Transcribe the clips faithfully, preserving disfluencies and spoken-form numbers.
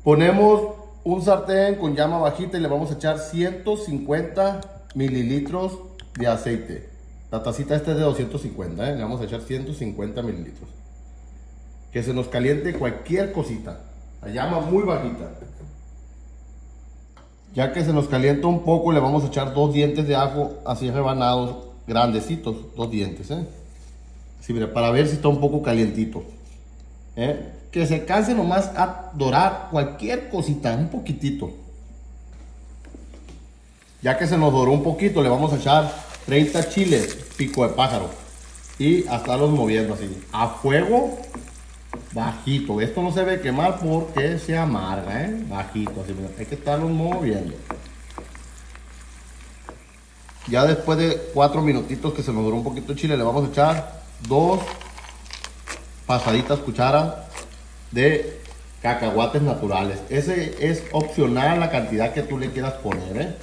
Ponemos un sartén con llama bajita y le vamos a echar ciento cincuenta mililitros de aceite. La tacita esta es de doscientos cincuenta, ¿eh? Le vamos a echar ciento cincuenta mililitros. Que se nos caliente cualquier cosita. A llama muy bajita. Ya que se nos calienta un poco, le vamos a echar dos dientes de ajo así rebanados, grandecitos, dos dientes, ¿eh? Así, mira, para ver si está un poco calientito, ¿eh? Que se canse nomás a dorar cualquier cosita, un poquitito. Ya que se nos doró un poquito, le vamos a echar treinta chiles pico de pájaro y a estarlos moviendo así, a fuego bajito. Esto no se debe quemar porque se amarga, ¿eh? Bajito, así, mira, hay que estarlos moviendo. Ya después de cuatro minutitos que se nos doró un poquito el chile, le vamos a echar dos pasaditas cucharas de cacahuates naturales. Ese es opcional la cantidad que tú le quieras poner, ¿eh?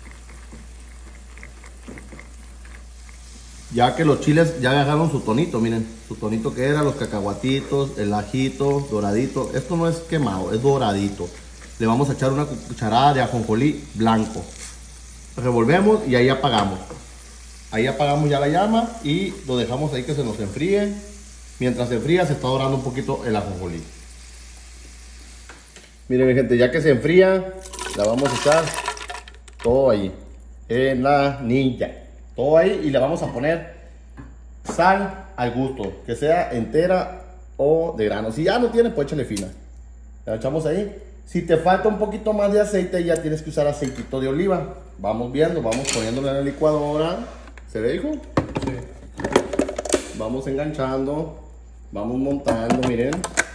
Ya que los chiles ya agarraron su tonito, miren, su tonito que era, los cacahuatitos, el ajito, doradito. Esto no es quemado, es doradito. Le vamos a echar una cucharada de ajonjolí blanco. Revolvemos y ahí apagamos. Ahí apagamos ya la llama y lo dejamos ahí que se nos enfríe. Mientras se enfría se está dorando un poquito el ajonjolí. Miren, mi gente, ya que se enfría, la vamos a echar todo ahí en la anilla. Todo ahí y le vamos a poner sal al gusto, que sea entera o de grano. Si ya no tiene, pues échale fina. La echamos ahí. Si te falta un poquito más de aceite, ya tienes que usar aceitito de oliva. Vamos viendo, vamos poniéndolo en la licuadora. ¿Se ve, hijo? Sí. Vamos enganchando, vamos montando, miren.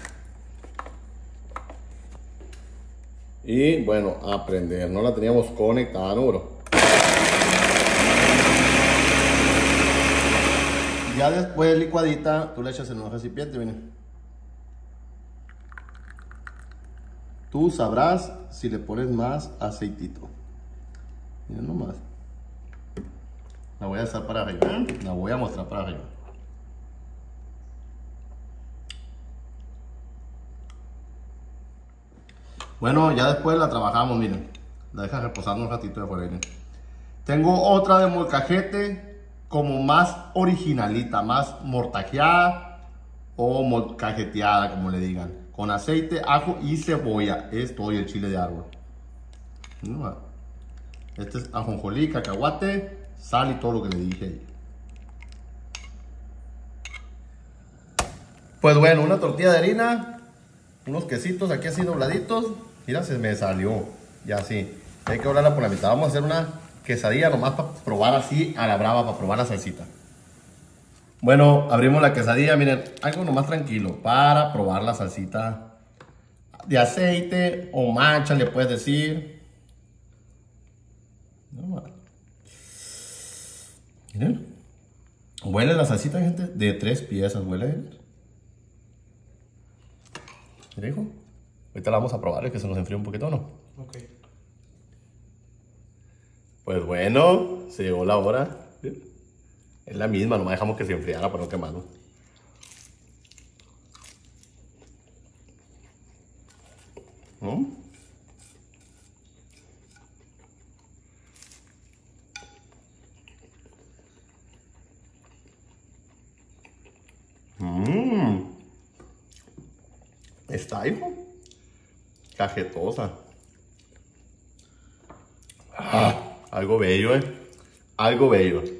Y bueno, a prender. No la teníamos conectada, ¿no, bro? Ya después licuadita, tú le echas en un recipiente, miren. Tú sabrás si le pones más aceitito. Miren nomás. La voy a hacer para arriba. La voy a mostrar para arriba. Bueno, ya después la trabajamos, miren. La dejas reposando un ratito de fuera, miren. Tengo otra de molcajete, como más originalita, más mortajeada o molcajeteada, como le digan, con aceite, ajo y cebolla. Esto y el chile de árbol. Este es ajonjolí, cacahuate, sal y todo lo que le dije. Pues bueno, una tortilla de harina, unos quesitos aquí así dobladitos. Mira, se me salió ya así. Hay que doblarla por la mitad. Vamos a hacer una quesadilla nomás para probar así a la brava, para probar la salsita. Bueno, abrimos la quesadilla, miren, algo nomás tranquilo para probar la salsita de aceite o mancha, le puedes decir. Miren, huele la salsita, gente, de tres piezas, huele. ¿Qué dijo? Ahorita la vamos a probar, es que se nos enfríe un poquito, ¿no? Ok. Pues bueno, se llegó la hora. Es la misma, nomás dejamos que se enfriara para no quemarlo. ¿Mm? Mmm. Está, hijo. Cajetosa. Ah, algo bello, eh. Algo bello.